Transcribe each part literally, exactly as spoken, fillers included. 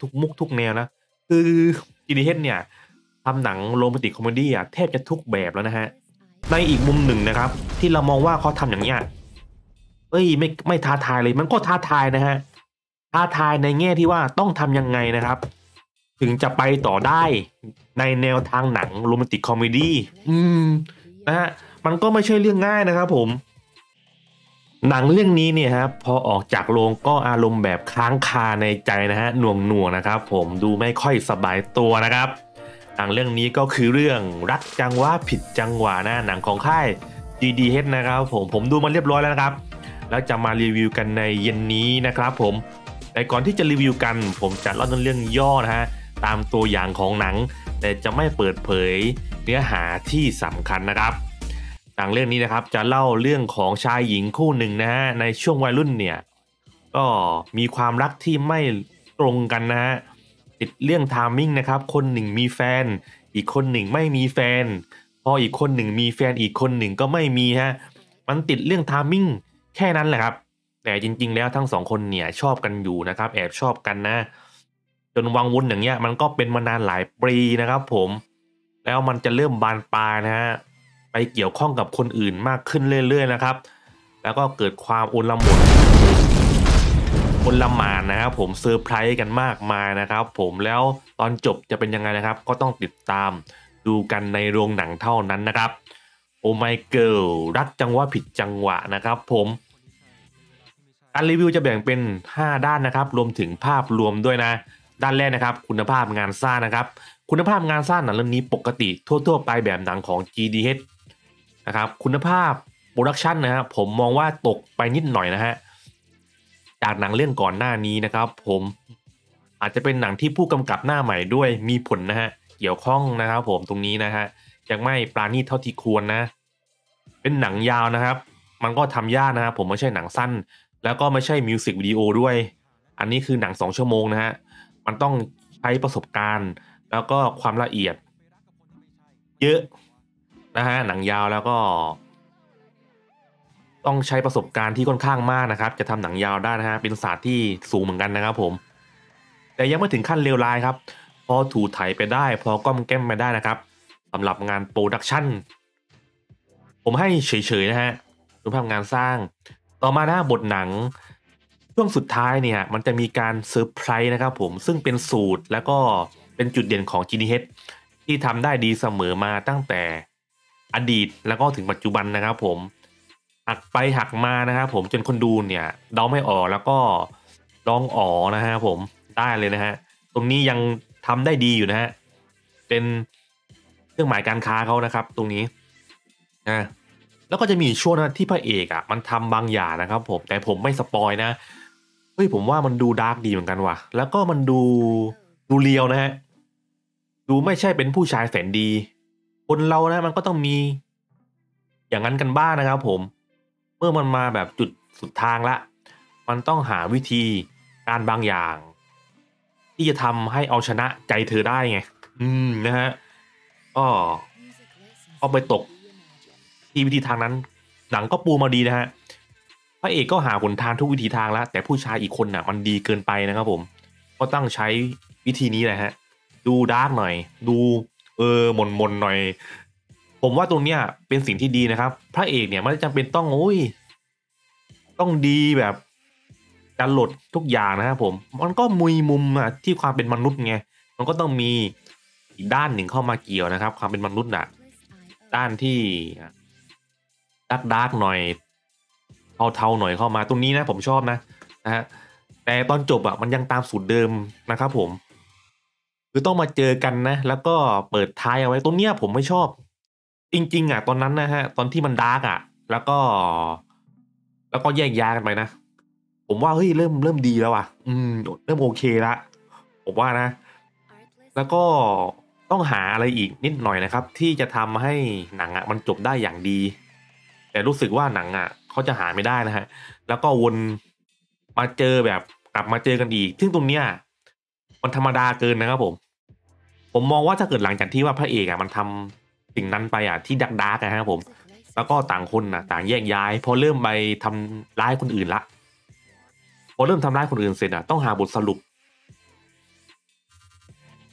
ทุกมุกทุกแนวนะคือ จี ดี เอช เนี่ยทำหนังโรแมนติกคอมเมดี้อะแทบจะทุกแบบแล้วนะฮะในอีกมุมหนึ่งนะครับที่เรามองว่าเขาทำอย่างเนี้ยเอ้ยไม่ไม่ท้าทายเลยมันก็ท้าทายนะฮะท้าทายในแง่ที่ว่าต้องทำยังไงนะครับถึงจะไปต่อได้ในแนวทางหนังโรแมนติกคอมเมดี้อืมนะฮะมันก็ไม่ใช่เรื่องง่ายนะครับผมหนังเรื่องนี้เนี่ยครับพอออกจากโรงก็อารมณ์แบบค้างคาในใจนะฮะหน่วงหน่วงนะครับผมดูไม่ค่อยสบายตัวนะครับหนังเรื่องนี้ก็คือเรื่องรักจังหวะผิดจังหวะนะหนังของค่าย จี ดี เอช นะครับผมผมดูมาเรียบร้อยแล้วนะครับแล้วจะมารีวิวกันในเย็นนี้นะครับผมแต่ก่อนที่จะรีวิวกันผมจะเล่าเรื่องย่อนะฮะตามตัวอย่างของหนังแต่จะไม่เปิดเผยเนื้อหาที่สำคัญนะครับหนังเรื่องนี้นะครับจะเล่าเรื่องของชายหญิงคู่หนึ่งนะฮะในช่วงวัยรุ่นเนี่ยก็มีความรักที่ไม่ตรงกันนะฮะติดเรื่องไทมิ่งนะครับคนหนึ่งมีแฟนอีกคนหนึ่งไม่มีแฟนพออีกคนหนึ่งมีแฟนอีกคนหนึ่งก็ไม่มีฮะมันติดเรื่องไทมิ่งแค่นั้นแหละครับแต่จริงๆแล้วทั้งสองคนเนี่ยชอบกันอยู่นะครับแอบชอบกันนะจนวังวนอย่างเงี้ยมันก็เป็นมานานหลายปีนะครับผมแล้วมันจะเริ่มบานปลายนะฮะไปเกี่ยวข้องกับคนอื่นมากขึ้นเรื่อยๆนะครับแล้วก็เกิดความโอลหม่นโอลหม่านนะครับผมเซอร์ไพรส์กันมากมายนะครับผมแล้วตอนจบจะเป็นยังไงนะครับก็ต้องติดตามดูกันในโรงหนังเท่านั้นนะครับโอไมเกิลรักจังหวะผิดจังหวะนะครับผมการรีวิวจะแบ่งเป็นห้าด้านนะครับรวมถึงภาพรวมด้วยนะด้านแรกนะครับคุณภาพงานสร้างนะครับคุณภาพงานสร้างหนังเรื่องนี้ปกติทั่วๆไปแบบหนังของ จี ดี เอช นะครับคุณภาพโปรดักชันนะฮะผมมองว่าตกไปนิดหน่อยนะฮะจากหนังเรื่องก่อนหน้านี้นะครับผมอาจจะเป็นหนังที่ผู้กำกับหน้าใหม่ด้วยมีผลนะฮะเกี่ยวข้องนะครับผมตรงนี้นะฮะยังไม่ปราณีตเท่าที่ควรนะเป็นหนังยาวนะครับมันก็ทำยากนะครับผมไม่ใช่หนังสั้นแล้วก็ไม่ใช่มิวสิกวิดีโอด้วยอันนี้คือหนังสองชั่วโมงนะฮะมันต้องใช้ประสบการณ์แล้วก็ความละเอียดเยอะนะฮะหนังยาวแล้วก็ต้องใช้ประสบการณ์ที่ค่อนข้างมากนะครับจะทำหนังยาวได้นะฮะเป็นศาสตร์ที่สูงเหมือนกันนะครับผมแต่ยังไม่ถึงขั้นเลวร้ายครับพอถูถ่ายไปได้พอก้อมแก้มไปได้นะครับสำหรับงานโปรดักชันผมให้เฉยๆนะฮะรูปภาพงานสร้างต่อมาหน้าบทหนังช่วงสุดท้ายเนี่ยมันจะมีการเซอร์ไพรส์นะครับผมซึ่งเป็นสูตรแล้วก็เป็นจุดเด่นของ จี ดี เอช ที่ทำได้ดีเสมอมาตั้งแต่อดีตแล้วก็ถึงปัจจุบันนะครับผมหักไปหักมานะครับผมจนคนดูเนี่ยเดาไม่ออกแล้วก็ร้องอ๋อนะฮะผมได้เลยนะฮะตรงนี้ยังทำได้ดีอยู่นะฮะเป็นเครื่องหมายการค้าเขานะครับตรงนี้อ่าแล้วก็จะมีช่วงนะที่พระเอกอ่ะมันทำบางอย่างนะครับผมแต่ผมไม่สปอยนะเฮ้ยผมว่ามันดูดาร์กดีเหมือนกันว่ะแล้วก็มันดูดูเรียวนะฮะดูไม่ใช่เป็นผู้ชายแสนดีคนเรานะมันก็ต้องมีอย่างนั้นกันบ้างนะครับผมเมื่อมันมาแบบจุดสุดทางละมันต้องหาวิธีการบางอย่างที่จะทำให้เอาชนะใจเธอได้ไงอืมนะฮะก็ก็ไปตกที่วิธีทางนั้นหนังก็ปูมาดีนะฮะพระเอกก็หาหนทางทุกวิธีทางแล้วแต่ผู้ชายอีกคนน่ะมันดีเกินไปนะครับผมก็ต้องใช้วิธีนี้แหละฮะดูดาร์กหน่อยดูเออหม่นมนหน่อยผมว่าตรงเนี้ยเป็นสิ่งที่ดีนะครับพระเอกเนี่ยไม่จำเป็นต้องโอ้ยต้องดีแบบจะหลดทุกอย่างนะครับผมมันก็มุยมุมอะที่ความเป็นมนุษย์ไงมันก็ต้องมีอีกด้านหนึ่งเข้ามาเกี่ยวนะครับความเป็นมนุษย์อะด้านที่ ดาร์กดาร์กหน่อยเทาๆหน่อยเข้ามาตรงนี้นะผมชอบนะนะฮะแต่ตอนจบอ่ะมันยังตามสูตรเดิมนะครับผมคือต้องมาเจอกันนะแล้วก็เปิดท้ายเอาไว้ตรงเนี้ยผมไม่ชอบจริงๆอ่ะตอนนั้นนะฮะตอนที่มันดาร์กอ่ะแล้วก็แล้วก็แยกย้ายกันไปนะผมว่าเฮ้ยเริ่มเริ่มดีแล้วอ่ะอืมเริ่มโอเคละผมว่านะแล้วก็ต้องหาอะไรอีกนิดหน่อยนะครับที่จะทำให้หนังอ่ะมันจบได้อย่างดี แต่รู้สึกว่าหนังอ่ะเขาจะหาไม่ได้นะฮะแล้วก็วนมาเจอแบบกลับมาเจอกันอีกซึ่งตรงเนี้ยมันธรรมดาเกินนะครับผมผมมองว่าถ้าเกิดหลังจากที่ว่าพระเอกอ่ะมันทำสิ่งนั้นไปอ่ะที่ดักดาร์กนะครับผมแล้วก็ต่างคนอ่ะต่างแยกย้ายพอเริ่มไปทำร้ายคนอื่นละพอเริ่มทำร้ายคนอื่นเสร็จอ่ะต้องหาบทสรุป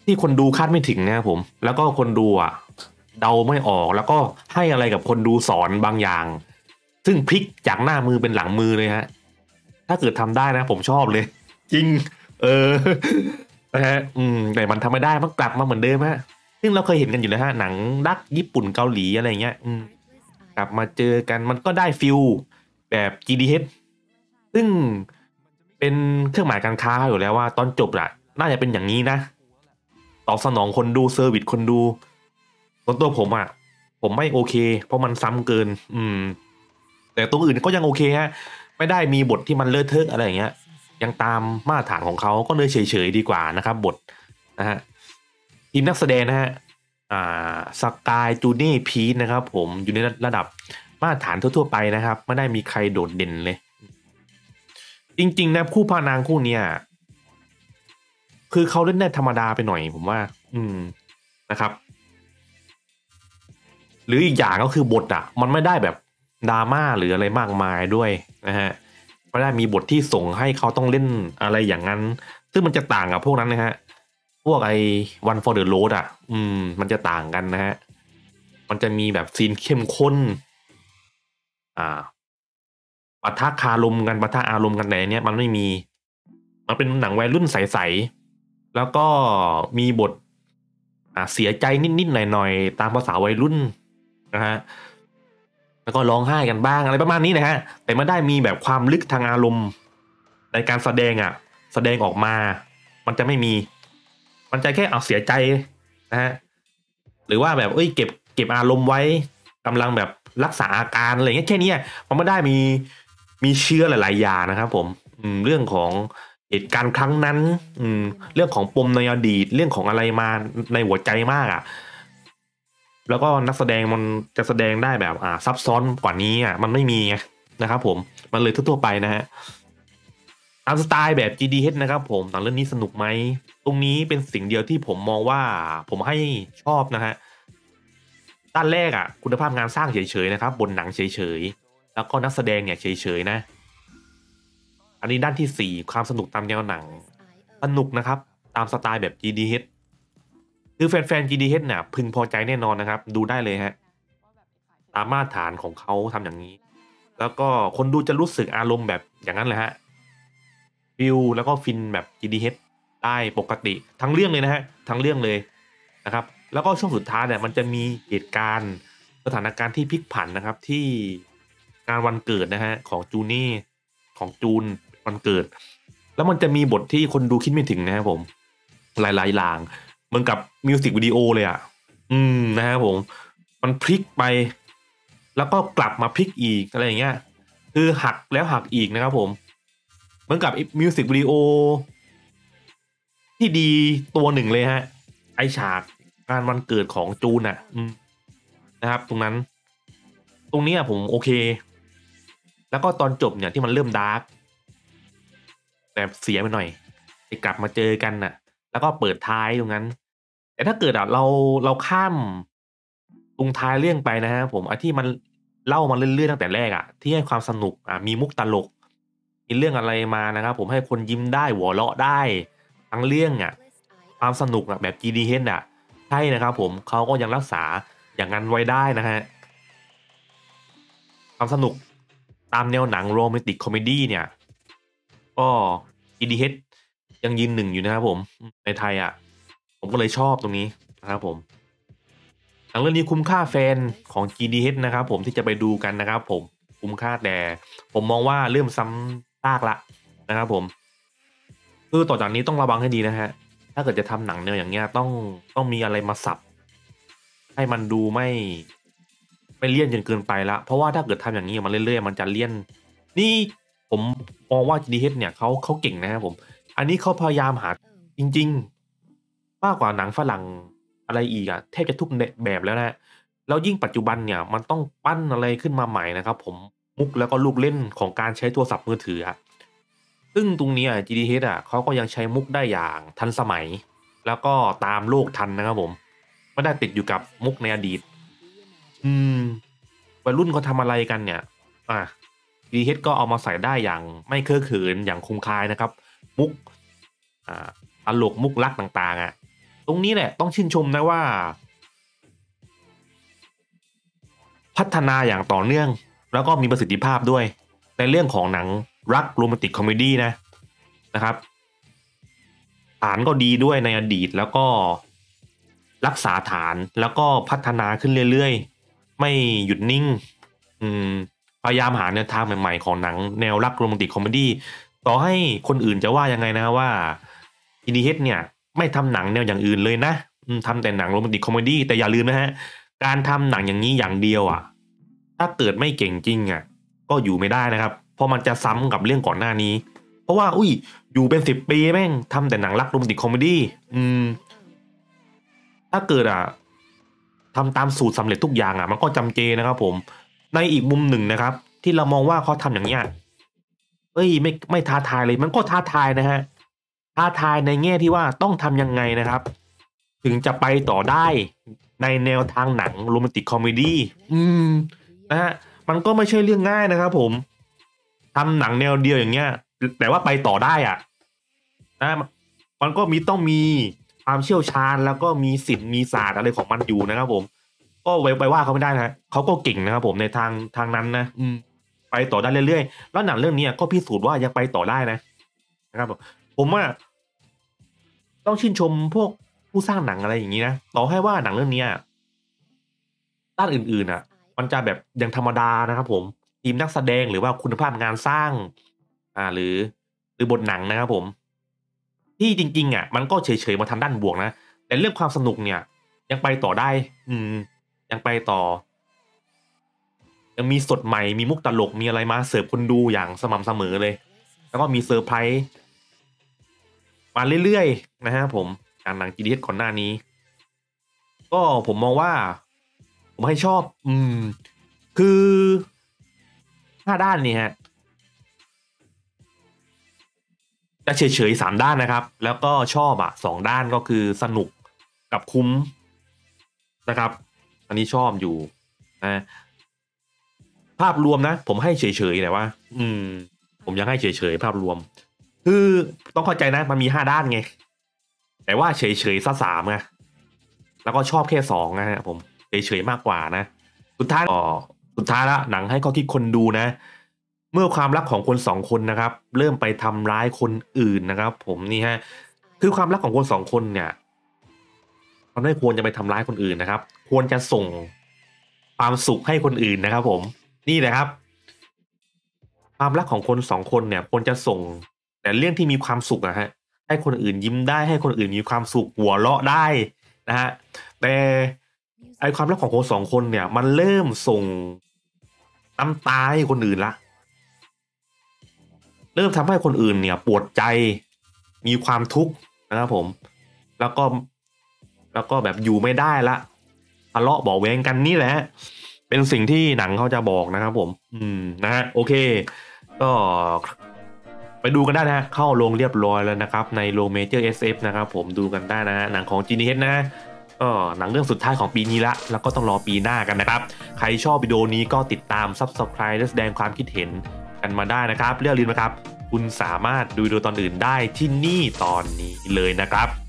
ที่คนดูคาดไม่ถึงนะครับผมแล้วก็คนดูอ่ะเดาไม่ออกแล้วก็ให้อะไรกับคนดูสอนบางอย่างซึ่งพลิกจากหน้ามือเป็นหลังมือเลยฮะถ้าเกิดทำได้นะผมชอบเลยจริงเออนะฮะอืมแต่มันทำไม่ได้มันกลับมาเหมือนเดิมฮะซึ่งเราเคยเห็นกันอยู่แล้วฮะหนังดักญี่ปุ่นเกาหลีอะไรเงี้ยอืมกลับมาเจอกันมันก็ได้ฟิลแบบ จี ดี เอช ซึ่งเป็นเครื่องหมายการค้าอยู่แล้วว่าตอนจบอะน่าจะเป็นอย่างนี้นะตอบสนองคนดูเซอร์วิสคนดูส่วนตัวผมอะผมไม่โอเคเพราะมันซ้ำเกินอืมแต่ตัวอื่นก็ยังโอเคฮะไม่ได้มีบทที่มันเลอะเทอะอะไรอย่างเงี้ยยังตามมาตรฐานของเขาก็เลยเฉยๆดีกว่านะครับบทนะฮะทีมนักแสดงนะฮะอ่าสกายจูเน่พีทนะครับผมอยู่ในระดับมาตรฐานทั่วๆไปนะครับไม่ได้มีใครโดดเด่นเลย จริงๆนะคู่พระนางคู่เนี้ยคือเขาเล่นได้ธรรมดาไปหน่อยผมว่า อืมนะครับ หรืออีกอย่างก็คือบทอ่ะมันไม่ได้แบบดราม่าหรืออะไรมากมายด้วยนะฮะไม่ได้มีบทที่ส่งให้เขาต้องเล่นอะไรอย่างนั้น ซึ่งมันจะต่างกับพวกนั้นนะฮะพวกไอ้ One for the Road อ่ะ อืม มันจะต่างกันนะฮะมันจะมีแบบซีนเข้มข้นอ่าปะทะคารมกันปะทะอารมณ์กันแต่อันเนี้ยมันไม่มี มันเป็นหนังวัยรุ่นใสๆแล้วก็มีบทอ่าเสียใจนิดๆหน่อยๆตามภาษาวัยรุ่นนะฮะแล้วก็ร้องไห้กันบ้างอะไรประมาณนี้นะฮะแต่ไม่ได้มีแบบความลึกทางอารมณ์ในการแสดงอ่ะแสดงออกมามันจะไม่มีมันจะแค่เอาเสียใจนะฮะหรือว่าแบบเอ้ยเก็บเก็บอารมณ์ไว้กำลังแบบรักษาอาการอะไรเงี้ยแค่เนี้ยมันไม่ได้มีมีเชื้อหลายๆอย่างนะครับผมอืมเรื่องของเหตุการณ์ครั้งนั้นอืมเรื่องของปมในอดีตเรื่องของอะไรมาในหัวใจมากอ่ะ แล้วก็นักแสดงมันจะแสดงได้แบบอ่าซับซ้อนกว่านี้อ่ะมันไม่มีไงนะครับผมมันเลยทั่วๆไปนะฮะตามสไตล์แบบ จี ดี เอช นะครับผมหนังเรื่องนี้สนุกไหมตรงนี้เป็นสิ่งเดียวที่ผมมองว่าผมให้ชอบนะฮะด้านแรกอ่ะคุณภาพงานสร้างเฉยๆนะครับบนหนังเฉยๆแล้วก็นักแสดงเนี่ยเฉยๆนะอันนี้ด้านที่สี่ความสนุกตามแนวหนังสนุกนะครับตามสไตล์แบบ จี ดี เอช คือแฟนๆ จี ดี เอช เนี่ยพึงพอใจแน่นอนนะครับดูได้เลยฮะ ตามมาตรฐานของเขาทำอย่างนี้ แล้วก็คนดูจะรู้สึกอารมณ์แบบอย่างนั้นเลยฮะฟิลแล้วก็ฟินแบบ จี ดี เอช ได้ปกติทั้งเรื่องเลยนะฮะทั้งเรื่องเลยนะครับแล้วก็ช่วงสุดท้ายเนี่ยมันจะมีเหตุการณ์สถานการณ์ที่พลิกผันนะครับที่งานวันเกิดนะฮะของจูนี่ของจูนวันเกิดแล้วมันจะมีบทที่คนดูคิดไม่ถึงนะครับผมหลายๆอย่างเหมือนกับมิวสิกวิดีโอเลยอ่ะอืมนะครับผมมันพลิกไป แล้วก็กลับมาพลิกอีกอะไรอย่างเงี้ยคือหักแล้วหักอีกนะครับผมเหมือนกับมิวสิกวิดีโอที่ดีตัวหนึ่งเลยฮะไอฉากงานวันเกิดของจูนอ่ะอืมนะครับตรงนั้นตรงนี้อะผมโอเคแล้วก็ตอนจบเนี่ยที่มันเริ่มดาร์กแต่เสียไปหน่อยไปกลับมาเจอกันน่ะแล้วก็เปิดท้ายตรงนั้นแต่ถ้าเกิดอ่ะเราเราข้ามตรงท้ายเรื่องไปนะฮะผมไอ้ที่มันเล่ามาเรื่อยๆตั้งแต่แรกอ่ะที่ให้ความสนุกอ่ะมีมุกตลกมีเรื่องอะไรมานะครับผมให้คนยิ้มได้หัวเราะได้ทั้งเรื่องอ่ะความสนุกอ่ะแบบ จี ดี เอช อ่ะใช่นะครับผมเขาก็ยังรักษาอย่างนั้นไว้ได้นะฮะความสนุกตามแนวหนังโรแมนติกคอมเมดี้เนี่ย ก็ จี ดี เอช ยังยืนหนึ่งอยู่นะครับผมในไทยอ่ะผมก็เลยชอบตรงนี้นะครับผมหนังเรื่องนี้คุ้มค่าแฟนของ จี ดี เอช นะครับผมที่จะไปดูกันนะครับผมคุ้มค่าแต่ผมมองว่าเริ่มซ้ำซากละนะครับผมคือต่อจากนี้ต้องระวังให้ดีนะฮะถ้าเกิดจะทำหนังแนวอย่างเงี้ยต้องต้องมีอะไรมาสับให้มันดูไม่ไม่เลี่ยนจนเกินไปละเพราะว่าถ้าเกิดทำอย่างนี้มาเรื่อยๆมันจะเลี่ยนนี่ผมมองว่า จี ดี เอช เนี่ยเขาเขาเก่งนะครับผม อันนี้เขาพยายามหาจริงๆมากกว่าหนังฝรั่งอะไรอีกอะแทบจะทุกแบบแล้วนะแล้วยิ่งปัจจุบันเนี่ยมันต้องปั้นอะไรขึ้นมาใหม่นะครับผมมุกแล้วก็ลูกเล่นของการใช้โทรศัพท์มือถืออะซึ่งตรงนี้อะ จี ดี เอช อะเขาก็ยังใช้มุกได้อย่างทันสมัยแล้วก็ตามโลกทันนะครับผมไม่ได้ติดอยู่กับมุกในอดีตอืมวัยรุ่นเขาทำอะไรกันเนี่ยอ่ะ จี ดี เอช ก็เอามาใส่ได้อย่างไม่เคอะเขินอย่างคมคายนะครับมุกอ่าตลกมุกลักต่างๆอ่ะตรรงนี้แหละต้องชื่นชมนะว่าพัฒนาอย่างต่อเนื่องแล้วก็มีประสิทธิภาพด้วยในเรื่องของหนังรักโรแมนติกคอมเมดี้นะนะครับฐานก็ดีด้วยในอดีตแล้วก็รักษาฐานแล้วก็พัฒนาขึ้นเรื่อยๆไม่หยุดนิ่งอืมพยายามหาแนวทางใหม่ๆของหนังแนวรักโรแมนติกคอมเมดี้ต่อให้คนอื่นจะว่ายังไงนะว่า อี ดี เอช เนี่ยไม่ทำหนังแนวอย่างอื่นเลยนะทำแต่หนังโรแมนติกคอมเมดี้แต่อย่าลืมนะฮะการทำหนังอย่างนี้อย่างเดียวอ่ะถ้าเกิดไม่เก่งจริงอ่ะก็อยู่ไม่ได้นะครับเพราะมันจะซ้ำกับเรื่องก่อนหน้านี้เพราะว่าอุ้ยอยู่เป็นสิบปีแม่งทำแต่หนังรักโรแมนติกคอมเมดี้อืมถ้าเกิดอ่ะทำตามสูตรสำเร็จทุกอย่างอ่ะมันก็จำเจนะครับผมในอีกมุมหนึ่งนะครับที่เรามองว่าเขาทำอย่างเนี้ยเอ้ยไม่ไม่ท้าทายเลยมันก็ท้าทายนะฮะท้าทายในแง่ที่ว่าต้องทำยังไงนะครับถึงจะไปต่อได้ในแนวทางหนังโรแมนติกคอมเมดี้อืมนะฮะมันก็ไม่ใช่เรื่องง่ายนะครับผมทำหนังแนวเดียวอย่างเงี้ยแต่ว่าไปต่อได้อ่ะนะมันก็มีต้องมีความเชี่ยวชาญแล้วก็มีศิลป์มีศาสตร์อะไรของมันอยู่นะครับผมก็ไว้ไปว่าเขาไม่ได้นะเขาก็เก่งนะครับผมในทางทางนั้นนะอืมไปต่อได้เรื่อยๆแล้วหนังเรื่องนี้ก็พิสูจน์ว่ายังไปต่อได้นะนะครับผมผมว่าต้องชื่นชมพวกผู้สร้างหนังอะไรอย่างนี้นะต่อให้ว่าหนังเรื่องนี้ด้านอื่นๆอ่ะมันจะแบบยังธรรมดานะครับผมทีมนักแสดงหรือว่าคุณภาพงานสร้างอ่าหรือหรือบทหนังนะครับผมที่จริงๆอ่ะมันก็เฉยๆมาทางด้านบวกนะแต่เรื่องความสนุกเนี่ยยังไปต่อได้อืมยังไปต่อยังมีสดใหม่มีมุกตลกมีอะไรมาเสิร์ฟคนดูอย่างสม่ำเสมอเลยแล้วก็มีเซอร์ไพรส์มาเรื่อยๆนะฮะผมจากหนัง จี ดี เอช ก่อนหน้านี้ก็ผมมองว่าผมให้ชอบอืมคือห้าด้านนี่ฮะจะเฉยๆสามด้านนะครับแล้วก็ชอบอ่ะสองด้านก็คือสนุกกับคุ้มนะครับอันนี้ชอบอยู่นะภาพรวมนะผมให้เฉยๆแต่ว่าอืมผมยังให้เฉยๆภาพรวมคือต้องเข้าใจนะมันมีห้าด้านไงแต่ว่าเฉยๆซะสามไงแล้วก็ชอบแค่สองนะฮะผมเฉยๆมากกว่านะสุดท้ายก็สุดท้ายละหนังให้ข้อคิดคนดูนะเมื่อความรักของคนสองคนนะครับเริ่มไปทำร้ายคนอื่นนะครับผมนี่ฮะคือความรักของคนสองคนเนี่ยมันไม่ควรจะไปทำร้ายคนอื่นนะครับควรจะส่งความสุขให้คนอื่นนะครับผมนี่แหละครับความรักของคนสองคนเนี่ยควรจะส่งแต่เรื่องที่มีความสุขนะฮะให้คนอื่นยิ้มได้ให้คนอื่นมีความสุขหัวเราะได้นะฮะแต่ไอความรักของคนสองคนเนี่ยมันเริ่มส่งน้ำตาให้คนอื่นละเริ่มทำให้คนอื่นเนี่ยปวดใจมีความทุกข์นะครับผมแล้วก็แล้วก็แบบอยู่ไม่ได้ละทะเลาะเบาะแว้งกันนี่แหละเป็นสิ่งที่หนังเขาจะบอกนะครับผมอืมนะฮะโอเคก็ไปดูกันได้นะเข้าโรงเรียบร้อยแล้วนะครับในโรงเมเจอร์ เอส เอฟ นะครับผมดูกันได้นะหนังของ จี ดี เอช นะก็หนังเรื่องสุดท้ายของปีนี้ละแล้วก็ต้องรอปีหน้ากันนะครับใครชอบวิดีโอนี้ก็ติดตาม Subscribe และแสดงความคิดเห็นกันมาได้นะครับเรื่องลืมนะครับคุณสามารถดูวิดีโอตอนอื่นได้ที่นี่ตอนนี้เลยนะครับ